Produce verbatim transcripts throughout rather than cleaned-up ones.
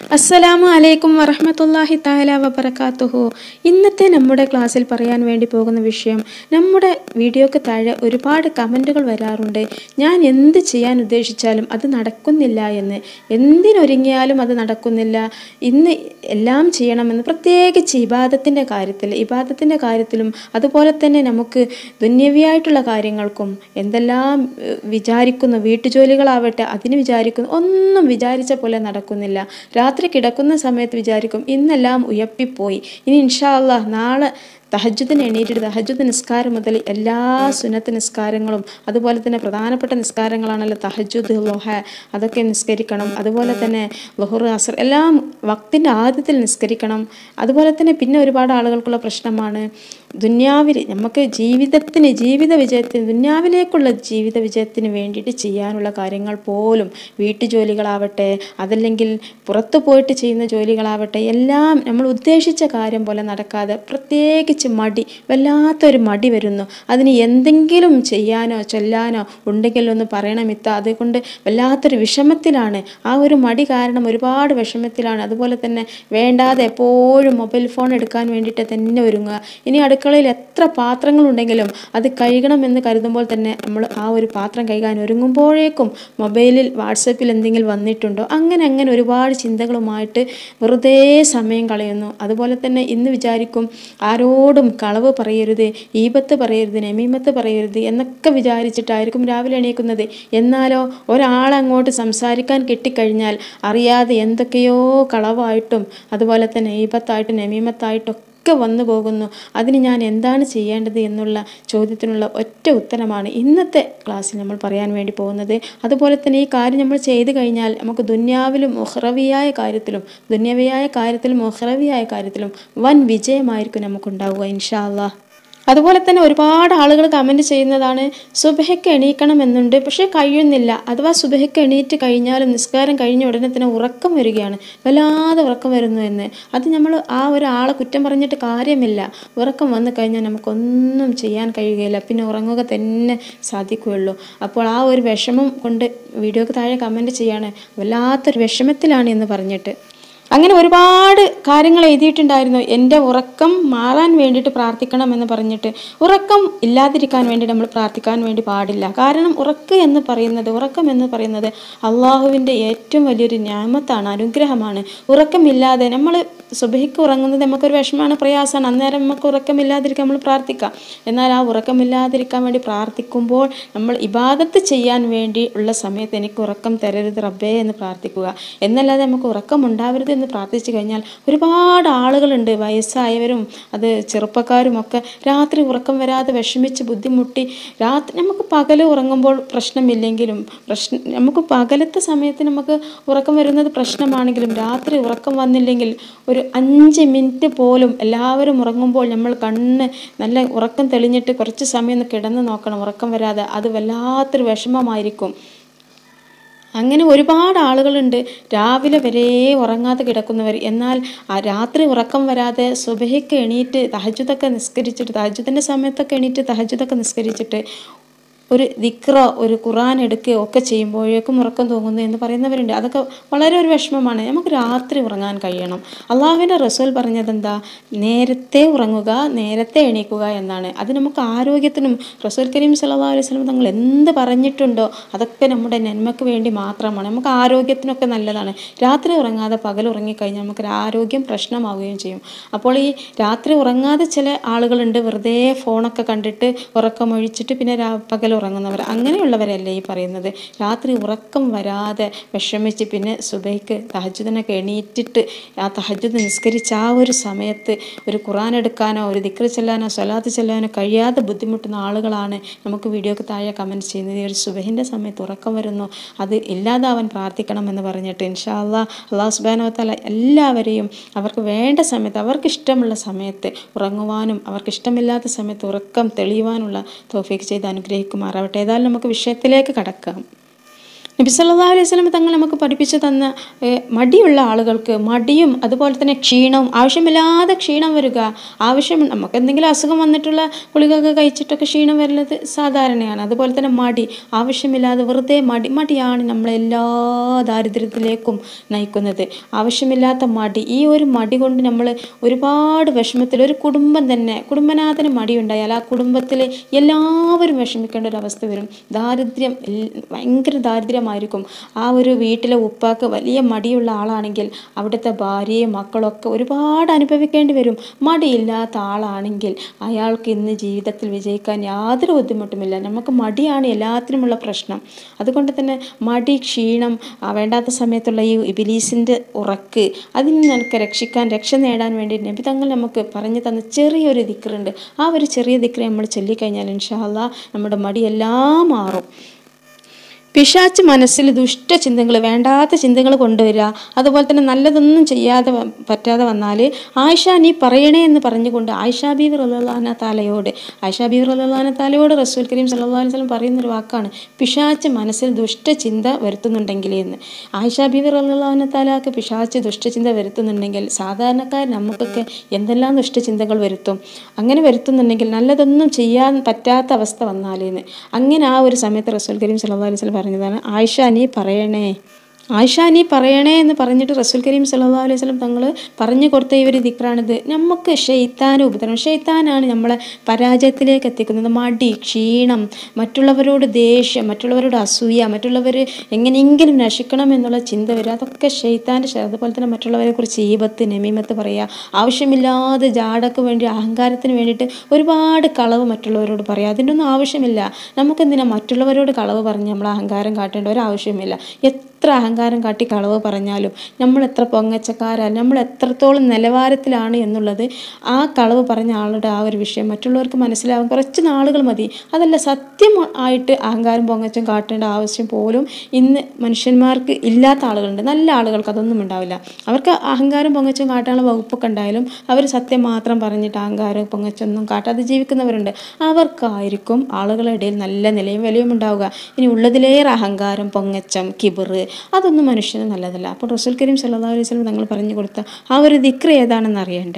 അസ്സലാമു അലൈക്കും വറഹ്മത്തുള്ളാഹി തആല വബറകാതുഹു. ഇന്നത്തെ നമ്മുടെ ക്ലാസ്സിൽ പറയാൻ വേണ്ടി പോകുന്ന വിഷയം, നമ്മുടെ വീഡിയോക്ക് താഴെ ഒരുപാട് കമൻറ്റുകൾ വരാറുണ്ട്. ഞാൻ എന്ത് ചെയ്യാൻ ഉദ്ദേശിച്ചാലും അത് നടക്കുന്നില്ല എന്ന്, എന്തിനൊരുങ്ങിയാലും അത് നടക്കുന്നില്ല, ഇന്ന് എല്ലാം ചെയ്യണമെന്ന്, പ്രത്യേകിച്ച് ഇബാദത്തിൻ്റെ കാര്യത്തിൽ ഇബാദത്തിൻ്റെ കാര്യത്തിലും അതുപോലെ തന്നെ നമുക്ക് ദുന്യവിയായിട്ടുള്ള കാര്യങ്ങൾക്കും എന്തെല്ലാം വിചാരിക്കുന്നു, വീട്ടുജോലികളാവട്ടെ അതിന് വിചാരിക്കുന്നു, ഒന്നും വിചാരിച്ച പോലെ നടക്കുന്നില്ല. രാത്രി കിടക്കുന്ന സമയത്ത് വിചാരിക്കും ഇന്നെല്ലാം ഉയപ്പിപ്പോയി, ഇനി ഇൻഷാ അല്ലാഹ് നാളെ തഹജ്ജുദിന് എണീറ്റിട്ട് തഹജ്ജുദ് നിസ്കാരം മുതൽ എല്ലാ സുന്നത്ത് നിസ്കാരങ്ങളും അതുപോലെ തന്നെ പ്രധാനപ്പെട്ട നിസ്കാരങ്ങളാണല്ലോ തഹജ്ജുദ്, ളുഹ, അതൊക്കെ നിസ്കരിക്കണം. അതുപോലെ തന്നെ ളുഹർ, അസ്ർ എല്ലാം വക്തിൻ്റെ ആദ്യത്തിൽ നിസ്കരിക്കണം. അതുപോലെ തന്നെ പിന്നെ ഒരുപാട് ആളുകൾക്കുള്ള പ്രശ്നമാണ് ദുന്യാവിൽ നമുക്ക് ജീവിതത്തിന് ജീവിത വിജയത്തിന് ദുന്യാവിലേക്കുള്ള ജീവിത വിജയത്തിന് വേണ്ടിയിട്ട് ചെയ്യാനുള്ള കാര്യങ്ങൾ പോലും, വീട്ടുജോലികളാവട്ടെ അതല്ലെങ്കിൽ പുറത്തു പോയിട്ട് ചെയ്യുന്ന ജോലികളാവട്ടെ, എല്ലാം നമ്മൾ ഉദ്ദേശിച്ച കാര്യം പോലെ നടക്കാതെ പ്രത്യേകിച്ച് മടി, വല്ലാത്തൊരു മടി വരുന്നു. അതിന് എന്തെങ്കിലും ചെയ്യാനോ ചൊല്ലാനോ ഉണ്ടെങ്കിൽ ഒന്ന് പറയണമിത്ത, അതുകൊണ്ട് വല്ലാത്തൊരു വിഷമത്തിലാണ്. ആ ഒരു മടി കാരണം ഒരുപാട് വിഷമത്തിലാണ്. അതുപോലെ തന്നെ വേണ്ടാതെ എപ്പോഴും മൊബൈൽ ഫോൺ എടുക്കാൻ വേണ്ടിയിട്ട് തന്നെ ഒരുങ്ങുക. ഇനി അടുക്കളയിൽ എത്ര പാത്രങ്ങളുണ്ടെങ്കിലും അത് കഴുകണമെന്ന് കരുതുമ്പോൾ തന്നെ നമ്മൾ ആ ഒരു പാത്രം കഴുകാൻ ഒരുങ്ങുമ്പോഴേക്കും മൊബൈലിൽ വാട്സപ്പിൽ എന്തെങ്കിലും വന്നിട്ടുണ്ടോ, അങ്ങനെ അങ്ങനെ ഒരുപാട് ചിന്തകളുമായിട്ട് വെറുതെ സമയം കളയുന്നു. അതുപോലെ തന്നെ ഇന്ന് വിചാരിക്കും ആരോടും കളവ് പറയരുത്, ഈബത്ത് പറയരുത്, നമീമത്ത് പറയരുത് എന്നൊക്കെ വിചാരിച്ചിട്ടായിരിക്കും രാവിലെ എണീക്കുന്നത്. എന്നാലോ ഒരാളങ്ങോട്ട് സംസാരിക്കാൻ കിട്ടിക്കഴിഞ്ഞാൽ അറിയാതെ എന്തൊക്കെയോ കളവായിട്ടും അതുപോലെ തന്നെ ഈബത്തായിട്ടും നമീമത്തായിട്ടും ഒക്കെ വന്നു പോകുന്നു. അതിന് ഞാൻ എന്താണ് ചെയ്യേണ്ടത് എന്നുള്ള ചോദ്യത്തിനുള്ള ഒറ്റ ഉത്തരമാണ് ഇന്നത്തെ ക്ലാസ്സിൽ നമ്മൾ പറയാൻ വേണ്ടി പോകുന്നത്. അതുപോലെ തന്നെ ഈ കാര്യം നമ്മൾ ചെയ്തു കഴിഞ്ഞാൽ നമുക്ക് ദുന്യാവിലും ഉഖ്റവിയായ കാര്യത്തിലും ദുന്യവിയായ കാര്യത്തിലും ഉഖ്റവിയായ കാര്യത്തിലും വൻ വിജയമായിരിക്കും നമുക്കുണ്ടാവുക ഇൻഷാ അല്ലാഹ്. അതുപോലെ തന്നെ ഒരുപാട് ആളുകൾ കമൻറ്റ് ചെയ്യുന്നതാണ് സുബഹയ്ക്ക് എണീക്കണം എന്നുണ്ട്, പക്ഷേ കഴിയുന്നില്ല. അഥവാ സുബഹയ്ക്ക് എണീറ്റ് കഴിഞ്ഞാലും നിസ്കാരം കഴിഞ്ഞ ഉടനെ തന്നെ ഉറക്കം വരികയാണ്, വല്ലാതെ ഉറക്കം വരുന്നു എന്ന്. അത് നമ്മൾ ആ ഒരാളെ കുറ്റം പറഞ്ഞിട്ട് കാര്യമില്ല. ഉറക്കം വന്നു കഴിഞ്ഞാൽ നമുക്കൊന്നും ചെയ്യാൻ കഴിയുകയില്ല, പിന്നെ ഉറങ്ങുക തന്നെ സാധിക്കുകയുള്ളൂ. അപ്പോൾ ആ ഒരു വിഷമം കൊണ്ട് വീഡിയോക്ക് താഴെ കമൻറ്റ് ചെയ്യാണ് വല്ലാത്തൊരു വിഷമത്തിലാണ് എന്ന് പറഞ്ഞിട്ട്. അങ്ങനെ ഒരുപാട് കാര്യങ്ങൾ എഴുതിയിട്ടുണ്ടായിരുന്നു. എൻ്റെ ഉറക്കം മാറാൻ വേണ്ടിയിട്ട് പ്രാർത്ഥിക്കണം എന്ന് പറഞ്ഞിട്ട്. ഉറക്കം ഇല്ലാതിരിക്കാൻ വേണ്ടി നമ്മൾ പ്രാർത്ഥിക്കാൻ വേണ്ടി പാടില്ല. കാരണം ഉറക്കം എന്ന് പറയുന്നത് ഉറക്കം എന്ന് പറയുന്നത് അള്ളാഹുവിൻ്റെ ഏറ്റവും വലിയൊരു നിഅമത്താണ്, അനുഗ്രഹമാണ്. ഉറക്കമില്ലാതെ നമ്മൾ സുബഹിക്ക് ഉറങ്ങുന്നത് നമുക്കൊരു വിഷമമാണ്, പ്രയാസമാണ്. അന്നേരം നമുക്ക് ഉറക്കമില്ലാതിരിക്കാൻ നമ്മൾ പ്രാർത്ഥിക്കാം. എന്നാൽ ആ ഉറക്കമില്ലാതിരിക്കാൻ വേണ്ടി പ്രാർത്ഥിക്കുമ്പോൾ നമ്മൾ ഇബാദത്ത് ചെയ്യാൻ വേണ്ടി ഉള്ള സമയത്ത് എനിക്ക് ഉറക്കം തരരുത് റബ്ബേ എന്ന് പ്രാർത്ഥിക്കുക. എന്നല്ലാതെ നമുക്ക് ഉറക്കം ഉണ്ടാവരുത് എന്ന് പ്രാർത്ഥിച്ചു കഴിഞ്ഞാൽ ഒരുപാട് ആളുകളുണ്ട്, വയസ്സായവരും അത് ചെറുപ്പക്കാരുമൊക്കെ രാത്രി ഉറക്കം വരാതെ വിഷമിച്ച് ബുദ്ധിമുട്ടി. രാത്രി നമുക്ക് പകൽ ഉറങ്ങുമ്പോൾ പ്രശ്നമില്ലെങ്കിലും പ്രശ്നം നമുക്ക് പകലത്തെ സമയത്ത് നമുക്ക് ഉറക്കം വരുന്നത് പ്രശ്നമാണെങ്കിലും രാത്രി ഉറക്കം വന്നില്ലെങ്കിൽ ഒരു അഞ്ച് മിനിറ്റ് പോലും എല്ലാവരും ഉറങ്ങുമ്പോൾ നമ്മൾ കണ്ണ് നല്ല ഉറക്കം തെളിഞ്ഞിട്ട് കുറച്ച് സമയം ഒന്ന് കിടന്ന് നോക്കണം ഉറക്കം വരാതെ. അത് വല്ലാത്തൊരു വിഷമമായിരിക്കും. അങ്ങനെ ഒരുപാട് ആളുകളുണ്ട് രാവിലെ വരെ ഉറങ്ങാതെ കിടക്കുന്നവർ. എന്നാൽ ആ രാത്രി ഉറക്കം വരാതെ സുബഹിക്ക് എണീറ്റ് തഹജ്ജുദൊക്കെ നിസ്കരിച്ചിട്ട് തഹജ്ജുദിൻ്റെ സമയത്തൊക്കെ എണീറ്റ് തഹജ്ജുദൊക്കെ നിസ്കരിച്ചിട്ട് ഒരു ദിക്റോ ഒരു ഖുർആൻ എടുക്കുകയോ ഒക്കെ ചെയ്യുമ്പോഴേക്കും ഉറക്കം തോന്നുന്നു എന്ന് പറയുന്നവരുണ്ട്. അതൊക്കെ വളരെ ഒരു വിഷമമാണ്. നമുക്ക് രാത്രി ഉറങ്ങാൻ കഴിയണം. അള്ളാഹുവിൻ്റെ റസൂൽ പറഞ്ഞത് എന്താ, നേരത്തെ ഉറങ്ങുക നേരത്തെ എണീക്കുക എന്നാണ്. അത് നമുക്ക് ആരോഗ്യത്തിനും റസൂൽ കരീം സല്ലല്ലാഹു അലൈഹി വസല്ലം തങ്ങൾ എന്ത് പറഞ്ഞിട്ടുണ്ടോ അതൊക്കെ നമ്മുടെ നന്മയ്ക്ക് വേണ്ടി മാത്രമാണ്, നമുക്ക് ആരോഗ്യത്തിനൊക്കെ നല്ലതാണ്. രാത്രി ഉറങ്ങാതെ പകൽ ഉറങ്ങിക്കഴിഞ്ഞാൽ നമുക്ക് ആരോഗ്യം പ്രശ്നമാവുകയും ചെയ്യും. അപ്പോൾ ഈ രാത്രി ഉറങ്ങാതെ ചില ആളുകളുണ്ട്, വെറുതെ ഫോണൊക്കെ കണ്ടിട്ട് ഉറക്കമൊഴിച്ചിട്ട് പിന്നെ രാ പകൽ ഉറങ്ങുന്നവർ. അങ്ങനെയുള്ളവരല്ലേ ഈ പറയുന്നത്. രാത്രി ഉറക്കം വരാതെ വിഷമിച്ച് പിന്നെ സുബഹിക്ക് തഹജ്ജുദിനൊക്കെ എണീറ്റിട്ട് ആ തഹജ്ജുദ് നിസ്കരിച്ച ആ ഒരു സമയത്ത് ഒരു ഖുർആൻ എടുക്കാനോ ഒരു ദിക്ർ ചെല്ലാനോ സ്വലാത്ത് ചെല്ലാനോ കഴിയാതെ ബുദ്ധിമുട്ടുന്ന ആളുകളാണ് നമുക്ക് വീഡിയോക്ക് താഴെ കമൻറ്റ് ചെയ്യുന്നത്. ഒരു സുബഹിൻ്റെ സമയത്ത് ഉറക്കം വരുന്നു, അത് ഇല്ലാതാവാൻ പ്രാർത്ഥിക്കണം എന്ന് പറഞ്ഞിട്ട്. ഇൻഷാ അല്ലാഹ് അല്ലാഹു സുബ്ഹാനഹു വ തആല എല്ലാവരെയും അവർക്ക് വേണ്ട സമയത്ത് അവർക്ക് ഇഷ്ടമുള്ള സമയത്ത് ഉറങ്ങുവാനും അവർക്ക് ഇഷ്ടമില്ലാത്ത സമയത്ത് ഉറക്കം തെളിയുവാനുള്ള തൗഫീഖ് ചെയ്ത് അനുഗ്രഹിക്കുമാറാവട്ടെ. ഏതായാലും നമുക്ക് വിഷയത്തിലേക്ക് കടക്കാം. നബി സല്ലല്ലാഹു അലൈഹി വസല്ലം തങ്ങൾ നമുക്ക് പഠിപ്പിച്ചു തന്ന മടിയുള്ള ആളുകൾക്ക് മടിയും അതുപോലെ തന്നെ ക്ഷീണവും, ആവശ്യമില്ലാതെ ക്ഷീണം വരിക, ആവശ്യം നമുക്ക് എന്തെങ്കിലും അസുഖം വന്നിട്ടുള്ള ഗുളികയൊക്കെ കഴിച്ചിട്ടൊക്കെ ക്ഷീണം വരുന്നത് സാധാരണയാണ്. അതുപോലെ തന്നെ മടി, ആവശ്യമില്ലാതെ വെറുതെ മടി മടിയാണ് നമ്മളെല്ലാ ദാരിദ്ര്യത്തിലേക്കും നയിക്കുന്നത്. ആവശ്യമില്ലാത്ത മടി, ഈ ഒരു മടി കൊണ്ട് നമ്മൾ ഒരുപാട് വിഷമത്തിൽ, ഒരു കുടുംബം തന്നെ കുടുംബനാഥന് മടിയുണ്ടായാൽ ആ കുടുംബത്തിൽ എല്ലാവരും വിഷമിക്കേണ്ട ഒരു അവസ്ഥ വരും. ദാരിദ്ര്യം, ഭയങ്കര ദാരിദ്ര്യം ആയിരിക്കും. ആ ഒരു വീട്ടിലെ ഉപ്പാക്ക് വലിയ മടിയുള്ള ആളാണെങ്കിൽ അവിടുത്തെ ഭാര്യയും മക്കളൊക്കെ ഒരുപാട് അനുഭവിക്കേണ്ടി വരും. മടിയില്ലാത്ത ആളാണെങ്കിൽ അയാൾക്ക് ഇന്ന് ജീവിതത്തിൽ വിജയിക്കാൻ യാതൊരു ബുദ്ധിമുട്ടുമില്ല. നമുക്ക് മടിയാണ് എല്ലാത്തിനുമുള്ള പ്രശ്നം. അതുകൊണ്ട് തന്നെ മടി, ക്ഷീണം, വേണ്ടാത്ത സമയത്തുള്ള ഈ ഇബ്ലീസിൻ്റെ ഉറക്ക്, അതിൽ നിന്ന് നമുക്ക് രക്ഷിക്കാൻ, രക്ഷ നേടാൻ വേണ്ടി നബി തങ്ങൾ നമുക്ക് പറഞ്ഞു തന്ന ചെറിയൊരു ദിക്റുണ്ട്. ആ ഒരു ചെറിയ ദിക്റ് നമ്മൾ ചൊല്ലിക്കഴിഞ്ഞാൽ ഇൻഷാ അല്ലാഹ് നമ്മുടെ മടിയെല്ലാം മാറും. പിശാച്ച് മനസ്സിൽ ദുഷ്ടചിന്തകൾ, വേണ്ടാത്ത ചിന്തകൾ കൊണ്ടുവരിക, അതുപോലെ തന്നെ നല്ലതൊന്നും ചെയ്യാതെ പറ്റാതെ വന്നാൽ ആയിഷ നീ പറയണേ എന്ന് പറഞ്ഞുകൊണ്ട് ആയിഷ ബീവി റളിയല്ലാഹു അൻഹ താലയോട് ആയിഷ ബീവി റളിയല്ലാഹു അൻഹ താലയോട് റസൂൽ കരീം സല്ലല്ലാഹു അലൈഹി വസല്ലം പറയുന്നൊരു വാക്കാണ് പിശാച്ച് മനസ്സിൽ ദുഷ്ടചിന്ത വരുത്തുന്നുണ്ടെങ്കിൽ എന്ന്. ആയിഷ ബീവി റളിയല്ലാഹു അൻഹ താലക്ക് പിശാച്ച് ദുഷ്ടചിന്ത വരുത്തുന്നുണ്ടെങ്കിൽ സാധാരണക്കാർ നമുക്കൊക്കെ എന്തെല്ലാം ദുഷ്ടചിന്തകൾ വരുത്തും. അങ്ങനെ വരുത്തുന്നുണ്ടെങ്കിൽ നല്ലതൊന്നും ചെയ്യാൻ പറ്റാത്ത അവസ്ഥ വന്നാലെന്ന്, അങ്ങനെ ആ ഒരു സമയത്ത് റസൂൽ കരീം സല്ലല്ലാഹു അലൈഹി വസല്ലം പറഞ്ഞതാണ് ആയിഷ നീ പറയണേ, ആയിഷ നീ പറയണേ എന്ന് പറഞ്ഞിട്ട് റസൂൽ കരീം സല്ലല്ലാഹു അലൈഹി വസല്ലം തങ്ങൾ പറഞ്ഞു കൊടുത്ത ഈ ഒരു ദിക്റാണിത്. നമുക്ക് ശൈത്താൻ ഉപദ്രവം, ശൈത്താനാണ് നമ്മളെ പരാജയത്തിലേക്ക് എത്തിക്കുന്നത്. മടി, ക്ഷീണം, മറ്റുള്ളവരോട് ദേഷ്യം, മറ്റുള്ളവരോട് അസൂയ, മറ്റുള്ളവർ എങ്ങനെയെങ്കിലും നശിക്കണം എന്നുള്ള ചിന്ത വരിക, അതൊക്കെ ശൈത്താൻ്റെ. അതുപോലെ തന്നെ മറ്റുള്ളവരെ കുറിച്ച് ഈബത്ത്, നമീമത്ത് പറയുക, ആവശ്യമില്ലാതെ ജാടക്ക് വേണ്ടി, അഹങ്കാരത്തിന് വേണ്ടിയിട്ട് ഒരുപാട് കളവ് മറ്റുള്ളവരോട് പറയുക. അതിൻ്റെ ഒന്നും ആവശ്യമില്ല. നമുക്കെന്തിനാ മറ്റുള്ളവരോട് കളവ് പറഞ്ഞ് നമ്മൾ അഹങ്കാരം കാട്ടേണ്ട ഒരാവശ്യമില്ല. എത്ര അഹങ്കാരം കാട്ടി കളവ് പറഞ്ഞാലും നമ്മൾ എത്ര പൊങ്ങച്ചക്കാരായാലും നമ്മൾ എത്രത്തോളം നിലവാരത്തിലാണ് എന്നുള്ളത് ആ കളവ് പറഞ്ഞ ആളുടെ ആ ഒരു വിഷയം മറ്റുള്ളവർക്ക് മനസ്സിലാവും. കുറച്ച് നാളുകൾ മതി. അതല്ല, സത്യം ആയിട്ട് അഹങ്കാരം പൊങ്ങച്ചം കാട്ടേണ്ട ആവശ്യം പോലും ഇന്ന് മനുഷ്യന്മാർക്ക് ഇല്ലാത്ത ആളുകളുണ്ട്. നല്ല ആളുകൾക്ക് അതൊന്നും ഉണ്ടാവില്ല. അവർക്ക് അഹങ്കാരം പൊങ്ങച്ചം കാട്ടാനുള്ള വകുപ്പൊക്കെ ഉണ്ടായാലും അവർ സത്യം മാത്രം പറഞ്ഞിട്ട് അഹങ്കാരം പൊങ്ങച്ചൊന്നും കാട്ടാതെ ജീവിക്കുന്നവരുണ്ട്. അവർക്കായിരിക്കും ആളുകളുടെ ഇടയിൽ നല്ല നിലയും വിലയും ഉണ്ടാവുക. ഇനി ഉള്ളതിലേറെ അഹങ്കാരം, പൊങ്ങച്ചം, കിബിർ, അതൊന്നും മനുഷ്യന് നല്ലതല്ല. അപ്പോൾ റസൂൽ കരീം സല്ലല്ലാഹു അലൈഹി വസല്ലം തങ്ങൾ പറഞ്ഞു കൊടുത്ത ആ ഒരു ദിക്ർ ഏതാണെന്ന് അറിയണ്ടേ?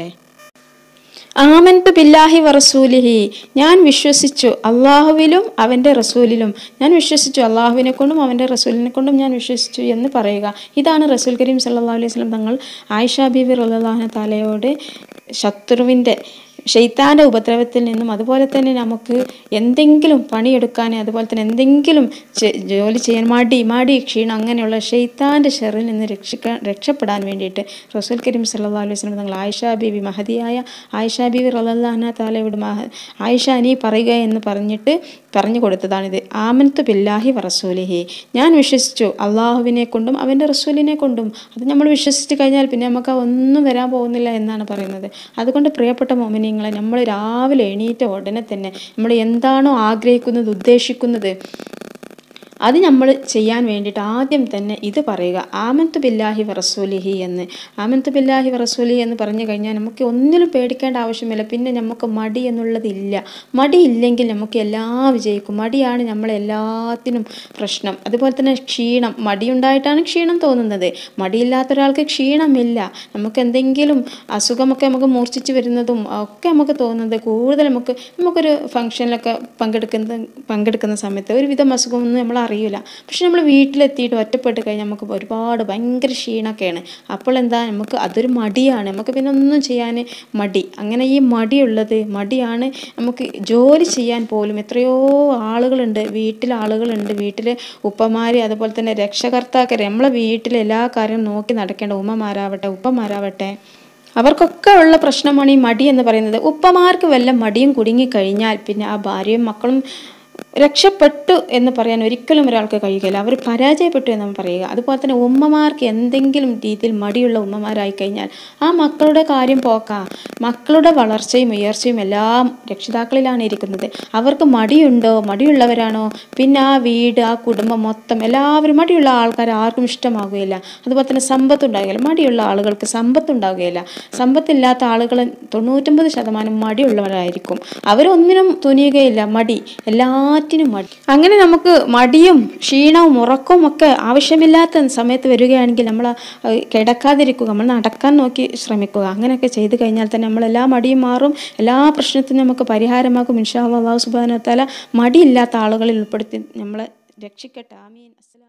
ആമൻതു ബില്ലാഹി വറസൂലിഹി, ഞാൻ വിശ്വസിച്ചു അള്ളാഹുവിലും അവൻ്റെ റസൂലിലും, ഞാൻ വിശ്വസിച്ചു അള്ളാഹുവിനെ കൊണ്ടും അവൻ്റെ റസൂലിനെ കൊണ്ടും ഞാൻ വിശ്വസിച്ചു എന്ന് പറയുക. ഇതാണ് റസൂൽ കരീം സല്ലല്ലാഹു അലൈഹി വസല്ലം തങ്ങൾ ആയിഷ ബീവി റളിയല്ലാഹു അൻഹ തആലയോട് ശത്രുവിൻ്റെ, ശൈത്താൻ്റെ ഉപദ്രവത്തിൽ നിന്നും അതുപോലെ തന്നെ നമുക്ക് എന്തെങ്കിലും പണിയെടുക്കാൻ, അതുപോലെ തന്നെ എന്തെങ്കിലും ജോലി ചെയ്യാൻ മടി, മടി, ക്ഷീണം, അങ്ങനെയുള്ള ശൈത്താൻ്റെ ഷെറിൽ നിന്ന് രക്ഷിക്കാൻ രക്ഷപ്പെടാൻ വേണ്ടിയിട്ട് റസൂൽ കരീം സല്ലല്ലാഹു അലൈഹി വസല്ലം തങ്ങൾ ആയിഷ ബീവി, മഹദിയായ ആയിഷ ബീവി റളിയല്ലാഹു അൻഹ തആലയോട് ആയിഷ നീ പറയുക എന്ന് പറഞ്ഞിട്ട് പറഞ്ഞു കൊടുത്തതാണിത്. ആമൻതു ബില്ലാഹി വറസൂലിഹി, ഞാൻ വിശ്വസിച്ചു അള്ളാഹുവിനെ കൊണ്ടും അവൻ്റെ റസൂലിനെ കൊണ്ടും. അത് നമ്മൾ വിശ്വസിച്ച് കഴിഞ്ഞാൽ പിന്നെ നമുക്ക് ഒന്നും വരാൻ പോകുന്നില്ല എന്നാണ് പറയുന്നത്. അതുകൊണ്ട് പ്രിയപ്പെട്ട മോമിനീങ്ങളെ, നമ്മൾ രാവിലെ എണീറ്റ ഉടനെ തന്നെ നമ്മൾ എന്താണോ ആഗ്രഹിക്കുന്നത്, ഉദ്ദേശിക്കുന്നത്, അത് നമ്മൾ ചെയ്യാൻ വേണ്ടിയിട്ട് ആദ്യം തന്നെ ഇത് പറയുക, ആമൻതു ബില്ലാഹി വറസൂലിഹി എന്ന്. ആമൻതു ബില്ലാഹി വറസൂലിഹി എന്ന് പറഞ്ഞു കഴിഞ്ഞാൽ നമുക്ക് ഒന്നിനും പേടിക്കേണ്ട ആവശ്യമില്ല. പിന്നെ നമുക്ക് മടി എന്നുള്ളതില്ല. മടി ഇല്ലെങ്കിൽ നമുക്ക് എല്ലാം വിജയിക്കും. മടിയാണ് നമ്മളെല്ലാത്തിനും പ്രശ്നം. അതുപോലെ തന്നെ ക്ഷീണം, മടിയുണ്ടായിട്ടാണ് ക്ഷീണം തോന്നുന്നത്. മടിയില്ലാത്ത ഒരാൾക്ക് ക്ഷീണമില്ല. നമുക്ക് എന്തെങ്കിലും അസുഖമൊക്കെ നമുക്ക് മൂർച്ഛിച്ച് വരുന്നതും ഒക്കെ നമുക്ക് തോന്നുന്നത് കൂടുതൽ നമുക്ക് നമുക്കൊരു ഫംഗ്ഷനിലൊക്കെ പങ്കെടുക്കുന്ന പങ്കെടുക്കുന്ന സമയത്ത് ഒരുവിധം അസുഖമൊന്നും നമ്മൾ അറിയില്ല. പക്ഷെ നമ്മൾ വീട്ടിലെത്തിയിട്ട് ഒറ്റപ്പെട്ട് കഴിഞ്ഞാൽ നമുക്ക് ഒരുപാട് ഭയങ്കര ക്ഷീണമൊക്കെയാണ്. അപ്പോൾ എന്താ, നമുക്ക് അതൊരു മടിയാണ്. നമുക്ക് പിന്നെ ഒന്നും ചെയ്യാൻ മടി. അങ്ങനെ ഈ മടിയുള്ളത്, മടിയാണ് നമുക്ക് ജോലി ചെയ്യാൻ പോലും. എത്രയോ ആളുകളുണ്ട്, വീട്ടിൽ ആളുകളുണ്ട്, വീട്ടിൽ ഉപ്പമാർ, അതുപോലെ തന്നെ രക്ഷകർത്താക്കർ, നമ്മളെ വീട്ടിലെ എല്ലാ കാര്യവും നോക്കി നടക്കേണ്ട ഉമ്മമാരാവട്ടെ ഉപ്പമാരാവട്ടെ, അവർക്കൊക്കെ ഉള്ള പ്രശ്നമാണ് ഈ മടി എന്ന് പറയുന്നത്. ഉപ്പമാർക്ക് വല്ല മടിയും കുടുങ്ങിക്കഴിഞ്ഞാൽ പിന്നെ ആ ഭാര്യയും മക്കളും രക്ഷപ്പെട്ടു എന്ന് പറയാൻ ഒരിക്കലും ഒരാൾക്ക് കഴിയുകയില്ല. അവർ പരാജയപ്പെട്ടു എന്ന് പറയുക. അതുപോലെ തന്നെ ഉമ്മമാർക്ക് എന്തെങ്കിലും രീതിയിൽ മടിയുള്ള ഉമ്മമാരായി കഴിഞ്ഞാൽ ആ മക്കളുടെ കാര്യം പോക്കാം. മക്കളുടെ വളർച്ചയും ഉയർച്ചയും എല്ലാം രക്ഷിതാക്കളിലാണ് ഇരിക്കുന്നത്. അവർക്ക് മടിയുണ്ടോ, മടിയുള്ളവരാണോ, പിന്നെ ആ വീട്, ആ കുടുംബം മൊത്തം എല്ലാവരും മടിയുള്ള ആൾക്കാർ ആർക്കും ഇഷ്ടമാകുകയില്ല. അതുപോലെ തന്നെ സമ്പത്തുണ്ടാകുകയില്ല. മടിയുള്ള ആളുകൾക്ക് സമ്പത്തുണ്ടാകുകയില്ല. സമ്പത്തില്ലാത്ത ആളുകൾ തൊണ്ണൂറ്റൊമ്പത് ശതമാനം മടിയുള്ളവരായിരിക്കും. അവരൊന്നിനും തുനിയുകയില്ല. മടി, എല്ലാ എല്ലാറ്റിനും മടി. അങ്ങനെ നമുക്ക് മടിയും ക്ഷീണവും ഉറക്കവും ഒക്കെ ആവശ്യമില്ലാത്ത സമയത്ത് വരികയാണെങ്കിൽ നമ്മൾ കിടക്കാതിരിക്കുക, നമ്മൾ നടക്കാൻ നോക്കി ശ്രമിക്കുക. അങ്ങനെയൊക്കെ ചെയ്ത് കഴിഞ്ഞാൽ തന്നെ നമ്മളെല്ലാ മടിയും മാറും, എല്ലാ പ്രശ്നത്തിനും നമുക്ക് പരിഹാരമാകും. ഇൻഷാ അല്ലാഹ് അല്ലാഹു സുബ്ഹാനഹു വ തആല മടിയില്ലാത്ത ആളുകളിൽ ഉൾപ്പെടുത്തി നമ്മളെ രക്ഷിക്കട്ടെ. ആമീൻ. അസ്സലാമു